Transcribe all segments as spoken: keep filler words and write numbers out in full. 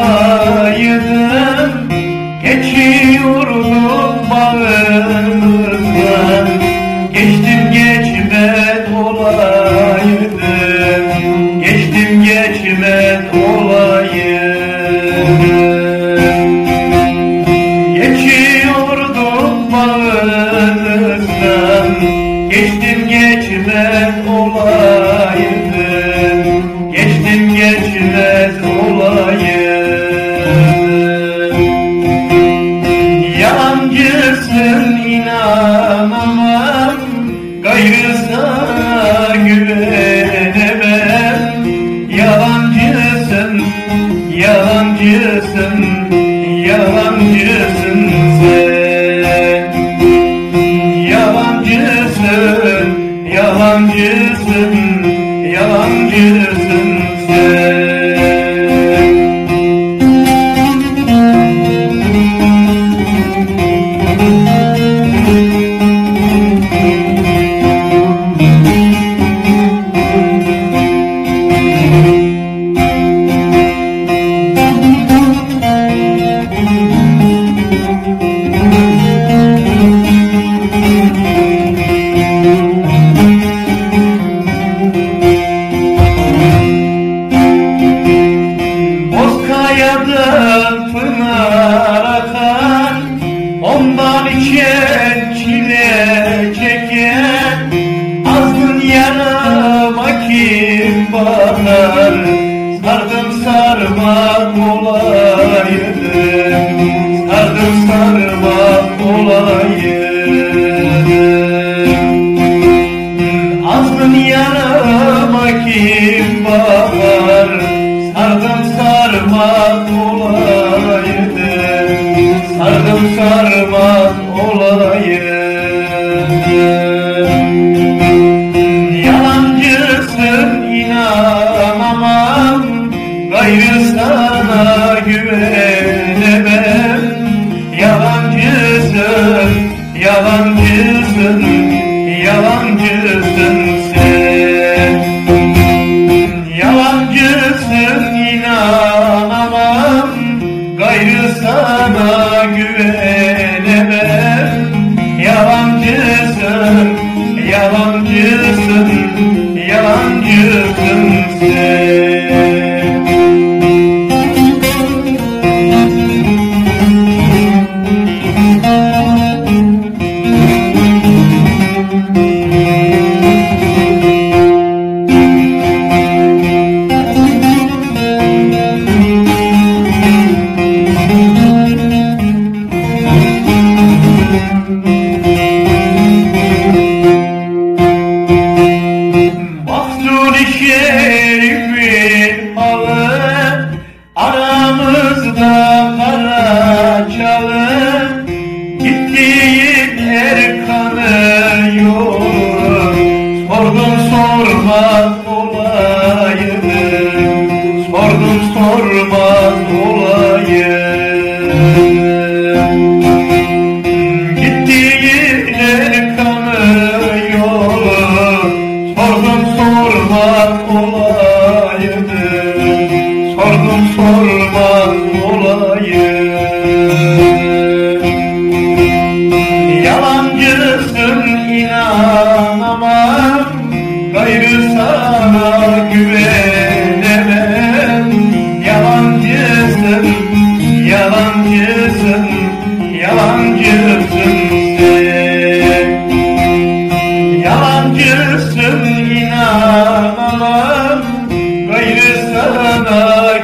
olaydım, geçiyordum bağımızdan. Geçtim geçmez olaydım, geçtim geçmez olaydım. Geçiyordum bağımızdan, geçtim geçmez olaydım, geçtim geçmez olaydım. Yalancısın inanamam, gayrı sana güvenemem. Yalancısın, yalancısın, yalancısın sen. Yalancısın, yalancısın, yalancısın sen. Bozkaya'dan pınar akan, ondan içen çile çeken, azgın yanıma kim bakar? Sardım sarmak olaydım, sardım sarmak olaydım. Azgın yanıma kim bakar? Sardım sarmak olaydım, sardım sarmak olaydım. Yalancısın inanamam, gayrı sana güvenemem. Yalancısın, yalancısın, yalancısın sen. Yalancısın inanamam, gayrı sana güvenemem. Yalancısın, yalancısın, yalancısın sen. Şerif'in halı, aramızda kara çalı. Gittiğin Erkan'ı yolu, sordum sormaz olaydım, sordum sormaz olaydım. Gittiğin Erkan'ı yolu, sordum sormaz olaydım, sordum sormaz olaydım. Yalancısın inanamam, gayrı sana güvenemem. Yalancısın, yalancısın, yalancısın sen. Yalancısın inanamam, gayrı sana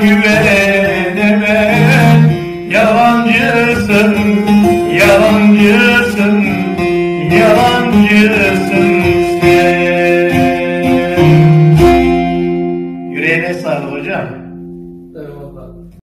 güvenemem. Yalancısın, yalancısın, yalancısın sen. Yüreğine sağlık hocam.